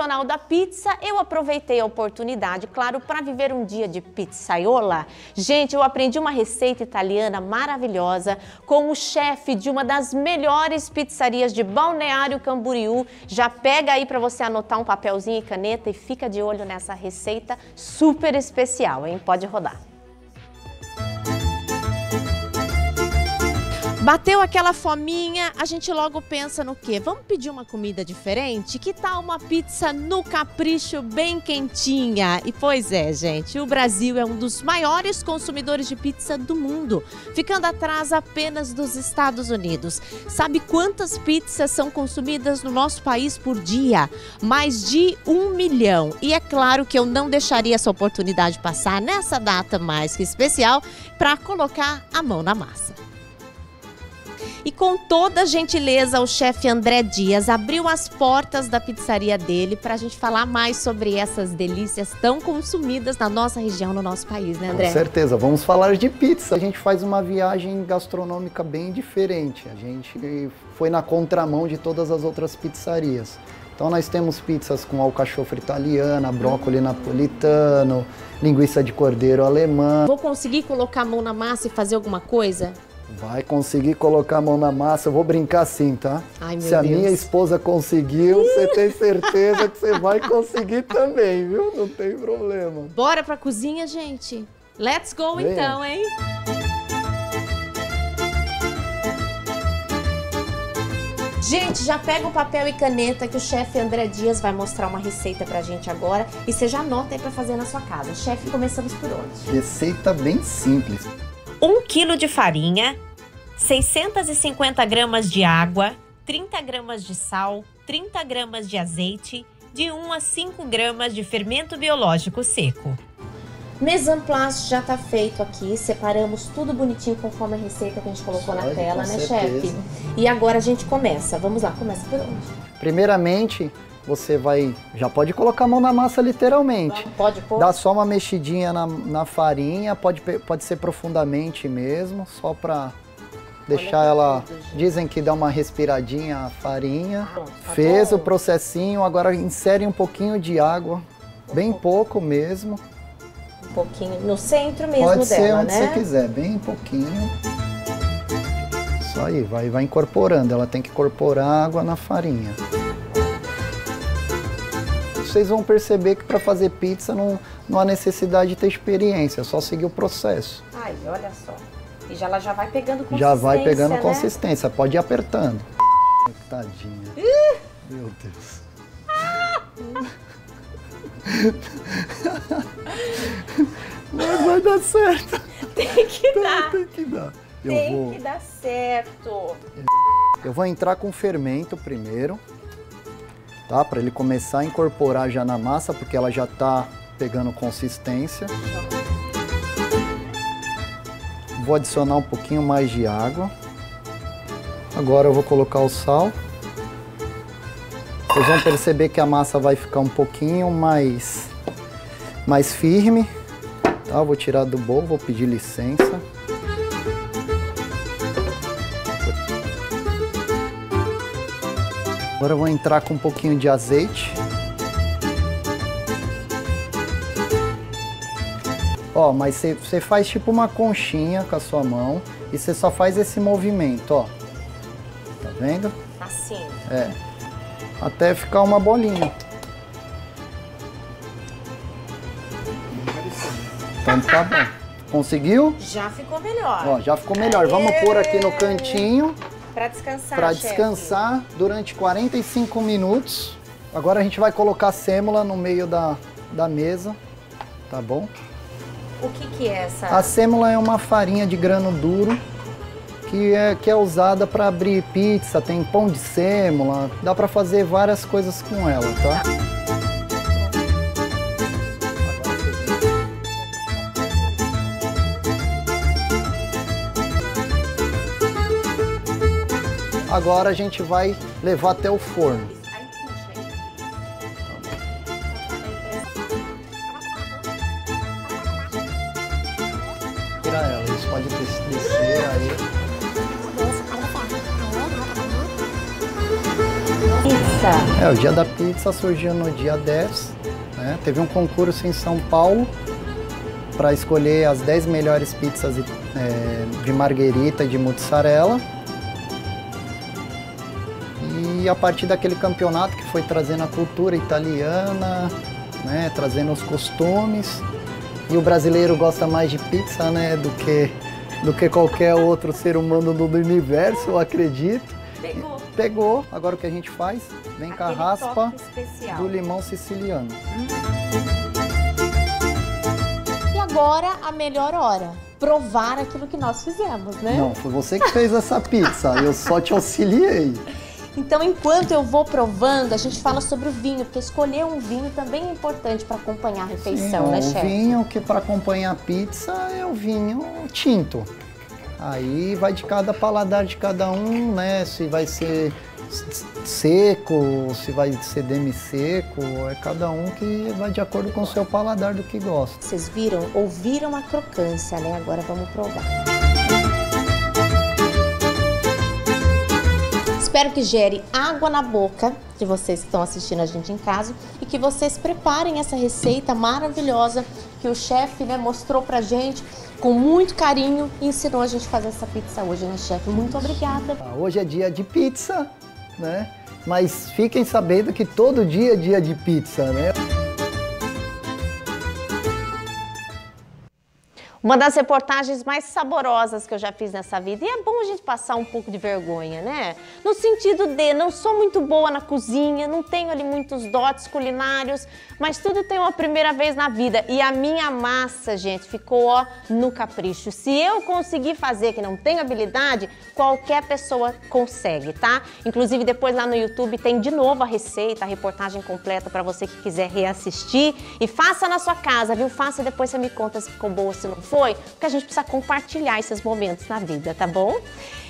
Internacional da Pizza, eu aproveitei a oportunidade, claro, para viver um dia de pizzaiola. Gente, eu aprendi uma receita italiana maravilhosa com o chefe de uma das melhores pizzarias de Balneário Camboriú. Já pega aí para você anotar um papelzinho e caneta e fica de olho nessa receita super especial, hein? Pode rodar. Bateu aquela fominha, a gente logo pensa no quê? Vamos pedir uma comida diferente? Que tal uma pizza no capricho bem quentinha? E pois é, gente, o Brasil é um dos maiores consumidores de pizza do mundo, ficando atrás apenas dos Estados Unidos. Sabe quantas pizzas são consumidas no nosso país por dia? Mais de 1 milhão. E é claro que eu não deixaria essa oportunidade passar nessa data mais que especial para colocar a mão na massa. E com toda a gentileza, o chefe André Dias abriu as portas da pizzaria dele para a gente falar mais sobre essas delícias tão consumidas na nossa região, no nosso país, né, André? Com certeza, vamos falar de pizza. A gente faz uma viagem gastronômica bem diferente. A gente foi na contramão de todas as outras pizzarias. Então nós temos pizzas com alcachofra italiana, brócolis napolitano, linguiça de cordeiro alemã. Vou conseguir colocar a mão na massa e fazer alguma coisa? Vai conseguir colocar a mão na massa, eu vou brincar assim, tá? Ai, meu Se a Deus. minha esposa conseguiu, você tem certeza que você vai conseguir também, viu? Não tem problema. Bora pra cozinha, gente? Let's go Venha. então, hein? Gente, já pega o papel e caneta que o chefe André Dias vai mostrar uma receita pra gente agora. E você já anota aí pra fazer na sua casa. Chefe, começamos por onde? Receita bem simples. 1 kg de farinha, 650 gramas de água, 30 gramas de sal, 30 gramas de azeite, de 1 a 5 gramas de fermento biológico seco. Mise en place já tá feito aqui, separamos tudo bonitinho conforme a receita que a gente colocou na tela, com né, certeza. chefe? E agora a gente começa. Vamos lá, começa por onde? Primeiramente, você já pode colocar a mão na massa literalmente. Pode pôr? Dá só uma mexidinha na farinha, pode ser profundamente mesmo, só pra deixar ela... Dizem que dá uma respiradinha a farinha. Pronto, tá Fez bom. o processinho, agora insere um pouquinho de água, bem pouco mesmo. Um pouquinho no centro mesmo Pode ser dela, onde né? você quiser, bem pouquinho. Isso aí, vai incorporando, ela tem que incorporar água na farinha. Vocês vão perceber que para fazer pizza não há necessidade de ter experiência, é só seguir o processo. Ai, olha só. E ela já vai pegando consistência, Já vai pegando né? consistência, pode ir apertando. Tadinha. Meu Deus. Mas vai dar certo. Tem que dar. Tem que dar. Tem que dar certo. Eu vou entrar com fermento primeiro, tá? Para ele começar a incorporar já na massa, porque ela já tá pegando consistência. Vou adicionar um pouquinho mais de água. Agora eu vou colocar o sal. Vocês vão perceber que a massa vai ficar um pouquinho mais firme. Tá? Eu vou tirar do bowl, vou pedir licença. Agora eu vou entrar com um pouquinho de azeite. Ó, mas você faz tipo uma conchinha com a sua mão e você só faz esse movimento, ó. Tá vendo? Assim. É. Até ficar uma bolinha. Então tá bom. Conseguiu? Já ficou melhor. Ó, já ficou melhor. Vamos pôr aqui no cantinho. Pra descansar, Para chefe. descansar durante 45 minutos. Agora a gente vai colocar a sêmola no meio da mesa, tá bom? O que é essa? A sêmola é uma farinha de grano duro que é usada para abrir pizza, tem pão de sêmola, dá para fazer várias coisas com ela, tá? Agora a gente vai levar até o forno. Tira ela, isso pode descer aí. Pizza O Dia da Pizza surgiu no dia 10, né? Teve um concurso em São Paulo para escolher as 10 melhores pizzas de marguerita e de mussarela. E a partir daquele campeonato que foi trazendo a cultura italiana, né? Trazendo os costumes. E o brasileiro gosta mais de pizza, né? do que qualquer outro ser humano do universo, eu acredito. Pegou. Agora o que a gente faz? Vem com a raspa do limão siciliano. E agora a melhor hora, provar aquilo que nós fizemos, né? Não, foi você que fez essa pizza, eu só te auxiliei. Então, enquanto eu vou provando, a gente fala sobre o vinho, porque escolher um vinho também é importante para acompanhar a refeição, Sim, né, o chefe? vinho que para acompanhar a pizza é o vinho tinto. Aí vai de cada paladar de cada um, né? Se vai ser seco, se vai ser demi-seco, é cada um que vai de acordo com o seu paladar do que gosta. Vocês ouviram a crocância, né? Agora vamos provar. Espero que gere água na boca de vocês que estão assistindo a gente em casa e que vocês preparem essa receita maravilhosa que o chefe, né, mostrou pra gente com muito carinho e ensinou a gente a fazer essa pizza hoje, né, chefe? Muito obrigada. Hoje é dia de pizza, né? Mas fiquem sabendo que todo dia é dia de pizza, né? Uma das reportagens mais saborosas que eu já fiz nessa vida. E é bom a gente passar um pouco de vergonha, né? No sentido de, não sou muito boa na cozinha, não tenho ali muitos dotes culinários, mas tudo tem uma primeira vez na vida. E a minha massa, gente, ficou, ó, no capricho. Se eu conseguir fazer, que não tenho habilidade, qualquer pessoa consegue, tá? Inclusive, depois lá no YouTube tem de novo a receita, a reportagem completa para você que quiser reassistir. E faça na sua casa, viu? Faça e depois você me conta se ficou boa, se não foi, porque a gente precisa compartilhar esses momentos na vida, tá bom?